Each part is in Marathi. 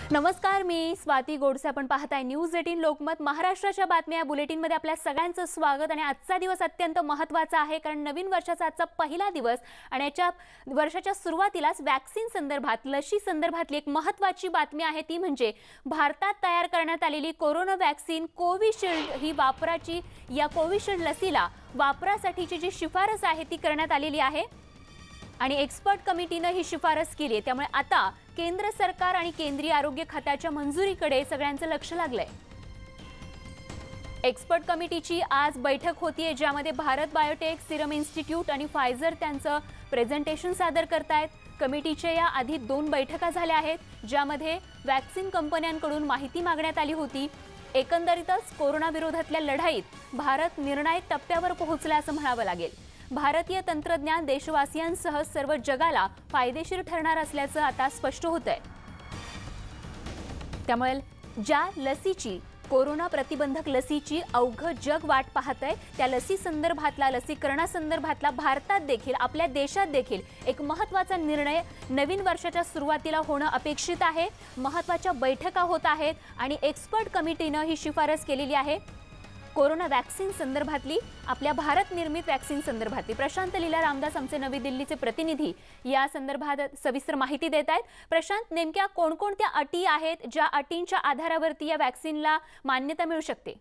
नमस्कार, मी स्वाती गोडसे. आपण पाहताय न्यूज 18 लोकमत. महाराष्ट्राच्या बातम्या या बुलेटिनमध्ये आपल्या सगळ्यांचं स्वागत. आणि आजचा दिवस अत्यंत महत्त्वाचा आहे, कारण नवीन वर्षाचा आजचा पहिला दिवस आणि याच्या वर्षाच्या सुरुवातीलाच वॅक्सिन संदर्भात, लशी संदर्भातली एक महत्त्वाची बातमी आहे. ती म्हणजे भारतात तयार करण्यात आलेली कोरोना वॅक्सिन कोविशिल्ड ही वापराची, या कोविशिल्ड लसीला वापरासाठीची जी शिफारस आहे ती करण्यात आलेली आहे आणि एक्सपर्ट कमिटीने ही शिफारस केली आहे. त्यामुळे आता केंद्र सरकार आणि केंद्रीय आरोग्य खात्याच्या मंजुरीकडे सगळ्यांचं लक्ष लागलंय. एक्सपर्ट कमिटीची आज बैठक होतीये, ज्यामध्ये भारत बायोटेक, सिरम इन्स्टिट्यूट आणि फायझर त्यांचं प्रेझेंटेशन सादर करतायत. कमिटीच्या या आधी 2 बैठका झाल्या आहेत, ज्यामध्ये वॅक्सिन कंपन्यांकडून माहिती मागण्यात आली होती. एकंदरीतच कोरोना विरोधातल्या लढाईत भारत निर्णायक टप्प्यावर पोहोचला असं म्हणावं लागेल. भारतीय तंत्रज्ञान देशवासियांसह सर्व जगाला फायदेशीर ठरणार असल्याचं आता स्पष्ट होतंय. त्यामुळे ज्या लसीची, कोरोना प्रतिबंधक लसीची अवघं जग वाट पाहतंय, त्या लसी संदर्भातला, लसीकरणासंदर्भातला भारतात देखील, आपल्या देशात देखील एक महत्त्वाचा निर्णय नवीन वर्षाच्या सुरुवातीला होणं अपेक्षित आहे. महत्त्वाच्या बैठका होत आहेत आणि एक्सपर्ट कमिटीनं ही शिफारस केलेली आहे कोरोना वॅक्सिन संदर्भातली, आपल्या भारत निर्मित वॅक्सिन संदर्भातली. प्रशांत लीला रामदास आमचे नवी दिल्लीचे प्रतिनिधी या संदर्भात सविस्तर माहिती देत आहेत. प्रशांत, नेमक्या कोणकोणत्या अटी आहेत ज्या अटींच्या आधारावरती या वॅक्सिनला मान्यता मिळू शकते?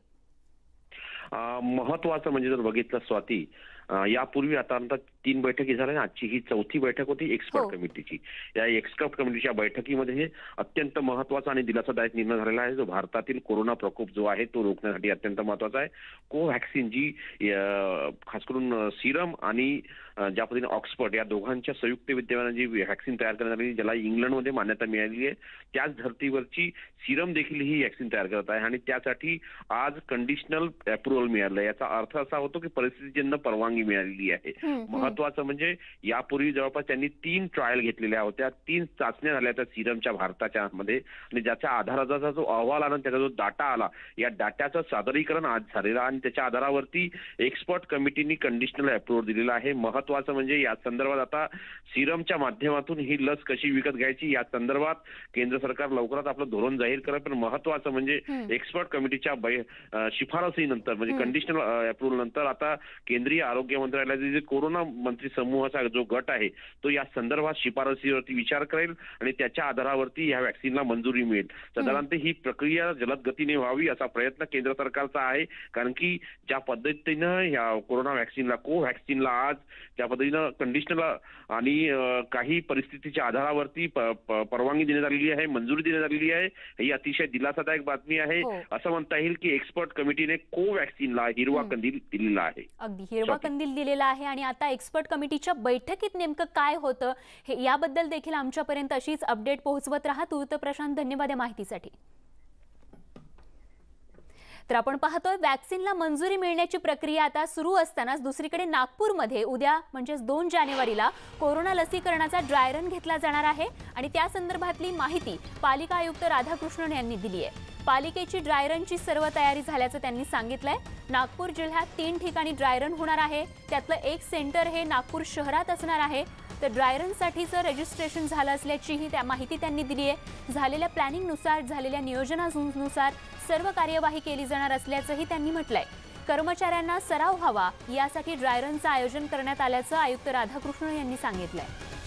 महत्वाचं म्हणजे जर बघितलं स्वाती, यापूर्वी आता 3 बैठकी झाल्या. आजची ही 4थी बैठक होती एक्सपर्ट कमिटीची. या एक्सपर्ट कमिटीच्या बैठकीमध्ये अत्यंत महत्वाचा आणि दिलासादायक निर्णय झालेला आहे, जो भारतातील कोरोना प्रकोप जो आहे तो रोखण्यासाठी अत्यंत महत्वाचा आहे. कोव्हॅक्सिन जी खास करून सिरम आणि ज्या पद्धतीने ऑक्सफर्ड या दोघांच्या संयुक्त विद्यमाने जी व्हॅक्सिन तयार करण्यात आली, ज्याला इंग्लंडमध्ये मान्यता मिळालेली आहे, त्याच धर्तीवरची सिरम देखील ही व्हॅक्सिन तयार करत आहे आणि त्यासाठी आज कंडिशनल अप्रुव्हल मिळालं. याचा अर्थ असा होतो की परिस्थितीजन्य परवानगी मिळालेली आहे. महत्वाचं म्हणजे यापूर्वी जवळपास त्यांनी 3 ट्रायल घेतलेल्या होत्या, 3 चाचण्या झाल्या त्या सिरमच्या भारताच्या मध्ये, आणि ज्याच्या आधाराचा जो अहवाल आला, त्याचा जो डाटा आला, या डाटाचं सादरीकरण आज झालेलं आणि त्याच्या आधारावरती एक्सपर्ट कमिटीने कंडिशनल अप्रुव्हल दिलेला आहे. महत्वाचं म्हणजे या संदर्भात आता सिरमच्या माध्यमातून ही लस कशी विकत घ्यायची या संदर्भात केंद्र सरकार लवकरच आपलं धोरण जाहीर करेल. पण महत्वाचं म्हणजे एक्सपर्ट कमिटीच्या शिफारसीनंतर, म्हणजे कंडिशनल अप्रुव्हल नंतर, आता केंद्रीय आरोग्य मंत्रालयाचे जे कोरोना मंत्री समूहाचा जो गट आहे तो या संदर्भात शिफारसीवरती विचार करेल आणि त्याच्या आधारावरती या वॅक्सिनला मंजुरी मिळेल. साधारणतः ही प्रक्रिया जलद गतीने व्हावी असा प्रयत्न केंद्र सरकारचा आहे, कारण की ज्या पद्धतीनं या कोरोना वॅक्सिनला, कोव्हॅक्सिनला आज ज्या पद्धतीनं कंडिशनल आणि काही परिस्थितीच्या आधारावरती परवानगी देण्यात आलेली आहे, मंजुरी देण्यात आलेली आहे, ही अतिशय दिलासादायक बातमी आहे. असं म्हणता येईल की एक्सपर्ट कमिटीने कोव्हॅक्सिनला हिरवा कंदील दिलेला आहे. अगदी हिरवा कंदील दिलेला आहे. आणि आता एक्सपर्ट कमिटीच्या बैठकीत नेमकं काय होतं हे याबद्दल देखील आमच्यापर्यंत अशीच अपडेट पोहोचवत राहा. तूर्त प्रशांत, धन्यवाद या माहितीसाठी. तर आपण पाहतोय वॅक्सिनला मंजुरी मिळण्याची प्रक्रिया आता सुरू असतानाच दुसरीकडे नागपूरमध्ये उद्या म्हणजे 2 जानेवारीला कोरोना लसीकरणाचा ड्राय रन घेतला जाणार आहे आणि त्या संदर्भातली माहिती पालिका आयुक्त राधाकृष्णन यांनी दिली आहे. पालिकेची ड्राय रनची सर्व तयारी झाल्याचं त्यांनी सांगितलंय. नागपूर जिल्ह्यात 3 ठिकाणी ड्राय रन होणार आहे, त्यातलं एक सेंटर हे नागपूर शहरात असणार आहे. तर ड्राय रनसाठीचं रजिस्ट्रेशन झालं असल्याचीही त्या माहिती त्यांनी दिली आहे. झालेल्या प्लॅनिंगनुसार, झालेल्या नियोजनानुसार सर्व कार्यवाही केली जाणार असल्याचंही त्यांनी म्हटलंय. कर्मचाऱ्यांना सराव व्हावा यासाठी ड्राय रनचं आयोजन करण्यात आल्याचं आयुक्त राधाकृष्णन यांनी सांगितलंय.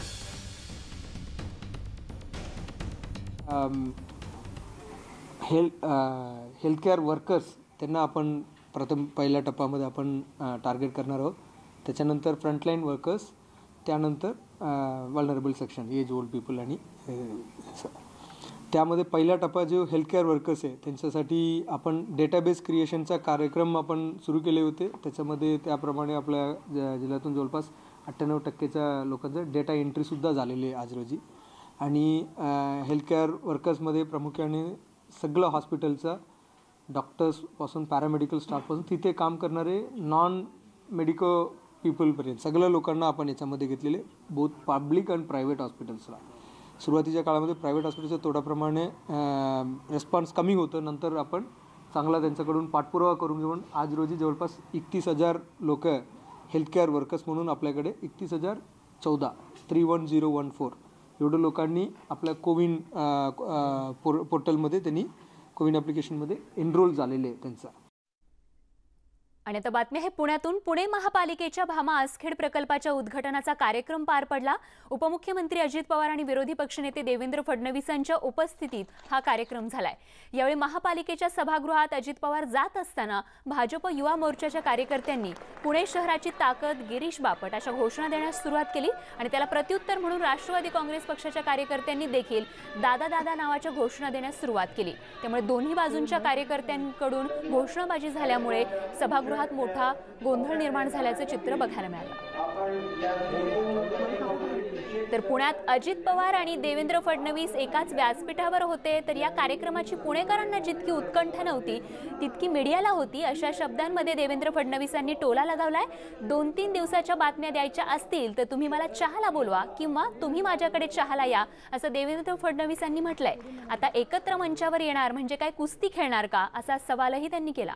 हेल्थकेअर वर्कर्स त्यांना आपण प्रथम पहिल्या टप्प्यामध्ये आपण टार्गेट करणार आहोत. त्याच्यानंतर फ्रंटलाईन वर्कर्स, त्यानंतर vulnerable section, age old people, आणि त्यामध्ये पहिला टप्पा जो हेल्थकेअर वर्कर्स आहे त्यांच्यासाठी आपण डेटाबेस क्रिएशनचा कार्यक्रम आपण सुरू केले होते. त्याच्यामध्ये त्याप्रमाणे आपल्या जिल्ह्यातून जवळपास 98% लोकांचं डेटा एंट्रीसुद्धा झालेली आहे आज रोजी. आणि हेल्थकेअर वर्कर्समध्ये प्रामुख्याने सगळं हॉस्पिटलचा, डॉक्टर्सपासून पॅरामेडिकल स्टाफपासून तिथे काम करणारे नॉन मेडिकल पीपलपर्यंत सगळ्या लोकांना आपण याच्यामध्ये घेतलेले, बोथ पब्लिक अँड प्रायव्हेट हॉस्पिटल्सला. सुरुवातीच्या काळामध्ये प्रायव्हेट हॉस्पिटलच्या तोडाप्रमाणे रिस्पॉन्स कमी होतं, नंतर आपण चांगला त्यांच्याकडून पाठपुरावा करून घेऊन आज रोजी जवळपास 31,000 लोक हेल्थकेअर वर्कर्स म्हणून आपल्याकडे 31,014 31014 एवढं लोकांनी आपल्या कोविन पोर्टलमध्ये त्यांनी कोविन ॲप्लिकेशनमध्ये एनरोल झालेले आहे त्यांचा. आणि आता बातमी आहे पुण्यातून. पुणे महापालिकेच्या भामा आसखेड प्रकल्पाच्या उद्घाटनाचा कार्यक्रम पार पडला. उपमुख्यमंत्री अजित पवार आणि विरोधी पक्षनेते देवेंद्र फडणवीसांच्या उपस्थितीत हा कार्यक्रम झालाय. यावेळी महापालिकेच्या सभागृहात अजित पवार जात असताना भाजप युवा मोर्चाच्या कार्यकर्त्यांनी पुणे शहराची ताकद, गिरीश बापट अशा घोषणा देण्यास सुरुवात केली आणि त्याला प्रत्युत्तर म्हणून राष्ट्रवादी काँग्रेस पक्षाच्या कार्यकर्त्यांनी देखील दादा दादा नावाच्या घोषणा देण्यास सुरुवात केली. त्यामुळे दोन्ही बाजूंच्या कार्यकर्त्यांकडून घोषणाबाजी झाल्यामुळे सभागृहात मोठा गोंधळ निर्माण झाल्याचं चित्र बघायला मिळालं. तर पुण्यात अजित पवार आणि देवेंद्र फडणवीस एकाच व्यासपीठावर होते. तर या कार्यक्रमाची पुणेकरांना जितकी उत्कंठा नव्हती तितकी मीडियाला होती. अशा शब्दांमध्ये देवेंद्र फडणवीसांनी टोला लगावलाय. 2-3 दिवसाच्या बातम्या द्यायच्या असतील तर तुम्ही मला चहाला बोलवा किंवा तुम्ही माझ्याकडे चहाला या, असं देवेंद्र फडणवीसांनी म्हटलंय. आता एकत्र मंचावर येणार म्हणजे काय कुस्ती खेळणार का, असा सवालही त्यांनी केला.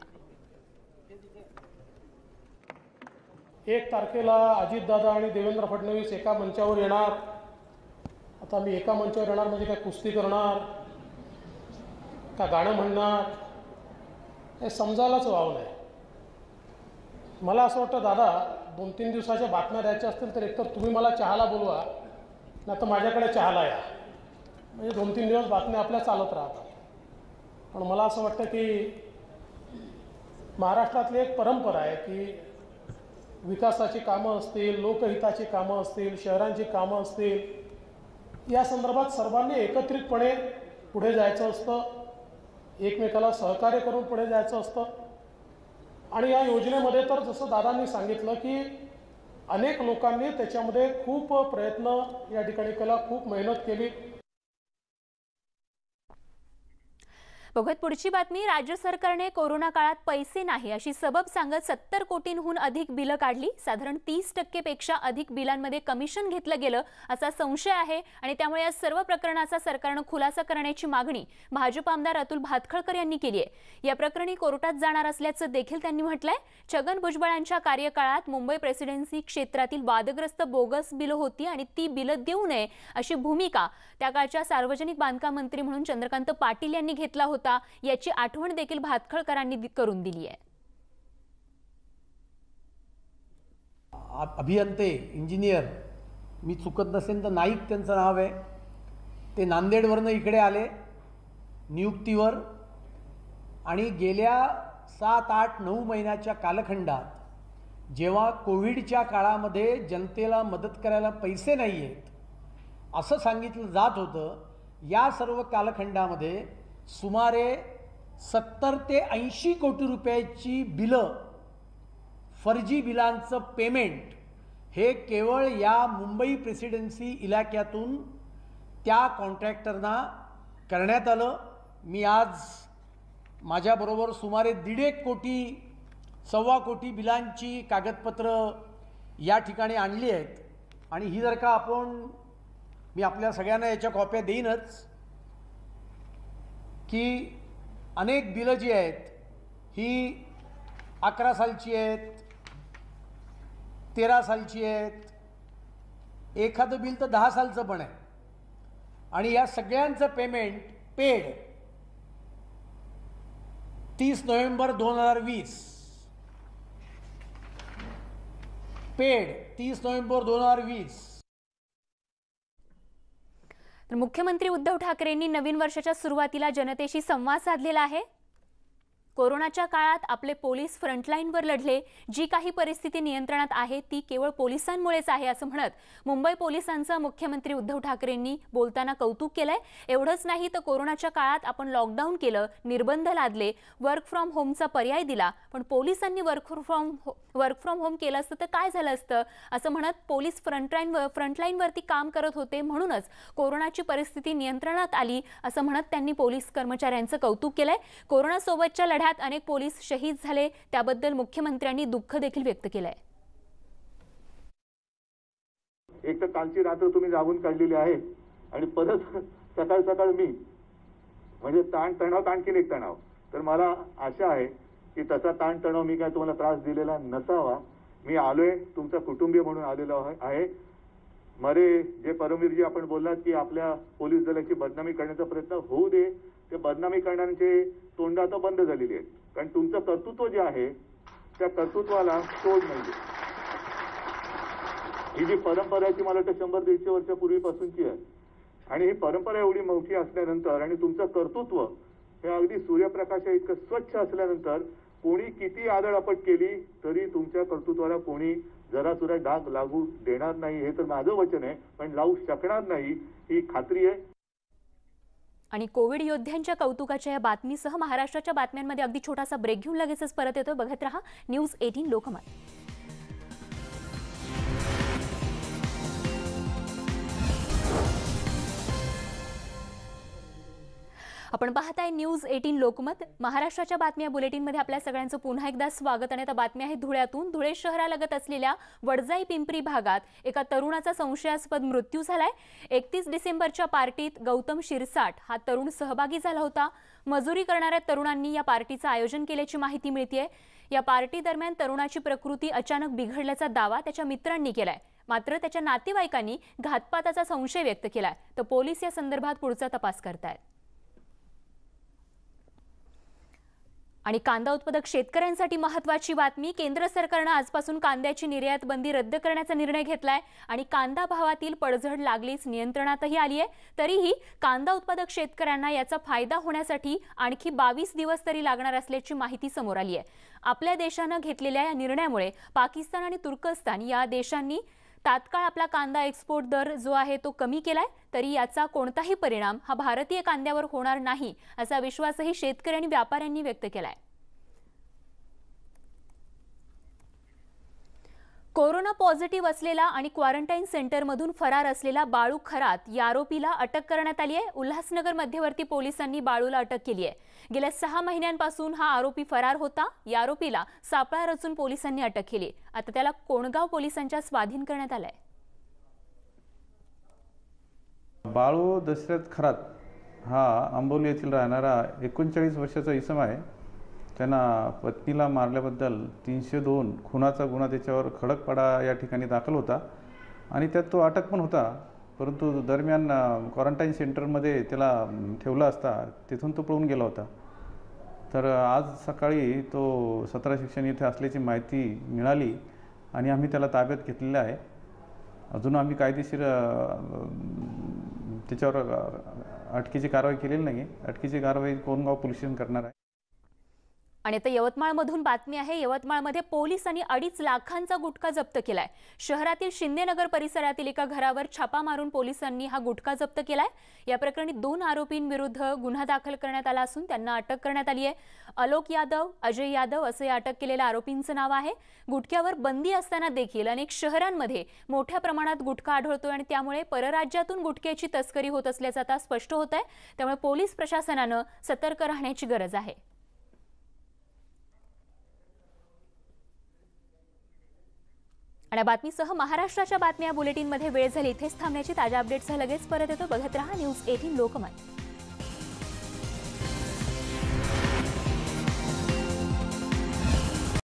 1 तारखेला अजितदादा आणि देवेंद्र फडणवीस एका मंचावर येणार. आता मी एका मंचावर येणार म्हणजे काय कुस्ती करणार का गाणं म्हणणार हे समजायलाच वाव नाही. मला असं वाटतं दादा 2-3 दिवसाच्या बातम्या द्यायच्या असतील तर एकतर तुम्ही मला चहाला बोलवा नाही तर माझ्याकडे चहाला या, म्हणजे 2-3 दिवस बातम्या आपल्या चालत राहतात. पण मला असं वाटतं की महाराष्ट्रातली एक परंपरा आहे की विकासाची कामं असतील, लोकहिताची कामं असतील, शहरांची कामं असतील, या संदर्भात सर्वांनी एकत्रितपणे पुढे जायचं असतं, एकमेकाला सहकार्य करून पुढे जायचं असतं. आणि या योजनेमध्ये तर जसं दादांनी सांगितलं की अनेक लोकांनी त्याच्यामध्ये खूप प्रयत्न या ठिकाणी केला, खूप मेहनत केली. बघत पुढची बातमी. राज्य सरकारने कोरोना काळात पैसे नाही अशी सबब सांगत 70 कोटींहून अधिक बिलं काढली. साधारण 30% पेक्षा अधिक बिलांमध्ये कमिशन घेतलं गेलं असा संशय आहे आणि त्यामुळे या सर्व प्रकरणाचा सरकारनं खुलासा करण्याची मागणी भाजप आमदार अतुल भातखळकर यांनी केली आहे. या प्रकरणी कोर्टात जाणार असल्याचं देखील त्यांनी म्हटलंय. छगन भुजबळांच्या कार्यकाळात मुंबई प्रेसिडेन्सी क्षेत्रातील वादग्रस्त बोगस बिलं होती आणि ती बिलं देऊ नये अशी भूमिका त्या काळच्या सार्वजनिक बांधकाम मंत्री म्हणून चंद्रकांत पाटील यांनी घेतला होता. याची आठवण देखील भातखळकरांनी करून दिली आहे. अभियंते, इंजिनियर, मी चुकत नसेल तर नाईक त्यांचं नाव आहे, ते नांदेडवरनं इकडे आले नियुक्तीवर आणि गेल्या 7-8-9 महिन्याच्या कालखंडात जेव्हा कोविडच्या काळामध्ये जनतेला मदत करायला पैसे नाही आहेत असं सांगितलं जात होतं, या सर्व कालखंडामध्ये सुमारे 70 ते 80 कोटी रुपयाची बिलं, फर्जी बिलांचं पेमेंट हे केवळ या मुंबई प्रेसिडेन्सी इलाक्यातून त्या कॉन्ट्रॅक्टरना करण्यात आलं. मी आज माझ्याबरोबर सुमारे 1.5 कोटी, 1.25 कोटी बिलांची कागदपत्र या ठिकाणी आणली आहेत. आणि ही जर का मी आपल्या सगळ्यांना याच्या कॉप्या देईनच की अनेक बिलं जी आहेत ही 11 सालची आहेत, 13 सालची आहेत, एखादं बिल तर 10 सालचं पण आहे. आणि या सगळ्यांचं payment paid 30 November 2020, paid 30 November 2020. तर मुख्यमंत्री उद्धव ठाकरेंनी नवीन वर्षाच्या सुरुवातीला जनतेशी संवाद साधलेला आहे. कोरोनाच्या काळात आपले पोलीस फ्रंटलाईनवर लढले. जी काही परिस्थिती नियंत्रणात आहे ती केवळ पोलिसांमुळेच आहे असं म्हणत मुंबई पोलिसांचं मुख्यमंत्री उद्धव ठाकरेंनी बोलताना कौतुक केलंय. एवढंच नाही तर कोरोनाच्या काळात आपण लॉकडाऊन केलं, निर्बंध लादले, वर्क फ्रॉम होमचा पर्याय दिला, पण पोलिसांनी वर्क फ्रॉम होम केलं असतं तर काय झालं असतं असं म्हणत पोलीस फ्रंटलाईनवरती काम करत होते म्हणूनच कोरोनाची परिस्थिती नियंत्रणात आली असं म्हणत त्यांनी पोलीस कर्मचाऱ्यांचं कौतुक केलंय. कोरोनासोबतच्या लढ्यात अनेक पोलीस शहीद झाले त्याबद्दल मुख्यमंत्र्यांनी दुःख देखील व्यक्त केलंय. एक तर कालची रात्र तुम्ही जागून काढलेली आहे आणि परत सकाळ सकाळ मी म्हणजे ताणतणाव, आणखीन एक तणाव. तर मला आशा आहे की तसा ताणतणाव मी काय तुम्हाला त्रास दिलेला नसावा. मी आलोय तुमचा कुटुंबीय म्हणून आलेलो आहे. मरे जे परमवीर जी आपण बोललात की आपल्या पोलीस दलाची बदनामी करण्याचा प्रयत्न होऊ दे, ते बदनामी करण्याचे तोंड आता बंद झालेली आहेत. कारण तुमचं कर्तृत्व जे आहे त्या कर्तृत्वाला तोड नाहीये. ही जी परंपरा आहे ती मला वाटतं 100-150 वर्षापूर्वीपासूनची आहे आणि ही परंपरा एवढी मोठी असल्यानंतर आणि तुमचं कर्तृत्व हे अगदी सूर्यप्रकाशा इतकं स्वच्छ असल्यानंतर कोणी किती आदळआपट केली तरी तुमच्या कर्तृत्वाला कोणी जरा सुद्धा डाग लागू देणार नाही. हे तर माझं वचन आहे, पण लावू शकणार नाही ही खात्री आहे. आणि कोविड योद्ध्यांच्या कौतुकाच्या या बातमीसह महाराष्ट्राच्या बातम्यांमध्ये अगदी छोटासा ब्रेक घेऊन लगेचच परत येतो. बघत रहा न्यूज 18 लोकमत. आपण पाहताय न्यूज 18 लोकमत. महाराष्ट्राच्या बातम्या बुलेटिनमध्ये आपल्या सगळ्यांचं पुन्हा एकदा स्वागत. आणि आता बातम्या आहे धुळ्यातून. धुळे शहरालगत असलेल्या वडजाई पिंपरी भागात एका तरुणाचा संशयास्पद मृत्यू झालाय. 31 डिसेंबरच्या पार्टीत गौतम शिरसाट हा तरुण सहभागी झाला होता. मजुरी करणाऱ्या तरुणांनी या पार्टीचं आयोजन केल्याची माहिती मिळतेय. या पार्टी दरम्यान तरुणाची प्रकृती अचानक बिघडल्याचा दावा त्याच्या मित्रांनी केलाय. मात्र त्याच्या नातेवाईकांनी घातपाताचा संशय व्यक्त केलाय. तर पोलीस या संदर्भात पुढचा तपास करतायत. आणि कांदा उत्पादक शेतकऱ्यांसाठी महत्त्वाची बातमी. केंद्र सरकारने आजपासून कांद्याची निर्यात बंदी रद्द करण्याचा निर्णय घेतलाय आणि कांदा भावातील पडझड लागलीच नियंत्रणातही आली आहे. तरीही कांदा उत्पादक शेतकऱ्यांना याचा फायदा होण्यासाठी आणखी 22 दिवस तरी लागणार असल्याची माहिती समोर आली आहे. आपल्या देशाने घेतलेल्या या निर्णयामुळे पाकिस्तान आणि तुर्कस्तान या देशांनी तात्काळ आपला कांदा एक्सपोर्ट दर जो आहे तो कमी केलाय. तरी याचा कोणताही परिणाम हा भारतीय कांद्यावर होणार नाही असा विश्वासही शेतकरी आणि व्यापाऱ्यांनी व्यक्त केलाय. कोरोना पॉझिटिव्ह असलेला आणि क्वारंटाईन सेंटरमधून फरार असलेला बाळू खरात या आरोपीला अटक करण्यात आली आहे. उल्हासनगर मध्यवर्ती पोलिसांनी बाळूला अटक केली आहे. गेल्या 6 महिन्यांपासून हा आरोपी फरार होता. या आरोपीला सापळा रचून पोलिसांनी अटक केली. आता त्याला कोणगाव पोलिसांच्या स्वाधीन करण्यात आलंय. बाळू दशरथ खरात हा आंबोली येथील राहणारा 39 वर्षाचा इसम आहे. त्यांना पत्नीला मारल्याबद्दल 302 खुनाचा गुन्हा त्याच्यावर खडकपाडा या ठिकाणी दाखल होता आणि त्यात तो अटक पण होता. परंतु दरम्यान क्वारंटाईन सेंटरमध्ये त्याला ठेवला असता तिथून तो पळून गेला होता. तर आज सकाळी तो 17 शिक्षण येथे असल्याची माहिती मिळाली आणि आम्ही त्याला ताब्यात घेतलेला आहे. अजून आम्ही कायदेशीर त्याच्यावर अटकेची कारवाई केलेली नाही. अटकेची कारवाई कोणगाव पोलीस स्टेशन करणार आहे. आणि आता यवतमाळमधून बातमी आहे. यवतमाळमध्ये पोलिसांनी 2.5 लाखांचा गुटखा जप्त केलाय. शहरातील शिंदेनगर परिसरातील एका घरावर छापा मारून पोलिसांनी हा गुटखा जप्त केलाय. या प्रकरणी 2 आरोपींविरुद्ध गुन्हा दाखल करण्यात आला असून त्यांना अटक करण्यात आली आहे. अलोक यादव, अजय यादव असे अटक केलेल्या आरोपींचं नाव आहे. गुटख्यावर बंदी असताना देखील अनेक शहरांमध्ये मोठ्या प्रमाणात गुटखा आढळतोय आणि त्यामुळे परराज्यातून गुटख्याची तस्करी होत असल्याचं आता स्पष्ट होत आहे. त्यामुळे पोलीस प्रशासनानं सतर्क राहण्याची गरज आहे. आणि बातमीसह महाराष्ट्राच्या बातम्या बुलेटिनमध्ये वेळ झाली इथेच थांबण्याची. ताज्या अपडेट्ससह लगेच परत येतो. बघत रहा न्यूज 18 लोकमत.